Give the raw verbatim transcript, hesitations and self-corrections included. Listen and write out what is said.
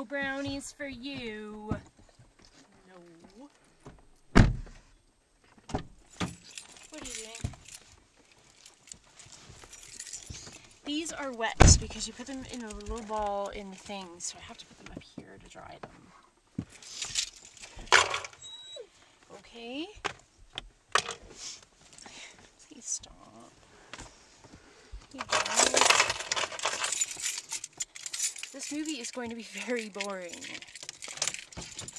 No brownies for you. No. What are you doing? These are wet because you put them in a little ball in the thing, so I have to put them up here to dry them. Okay. Please stop. Yeah. This movie is going to be very boring.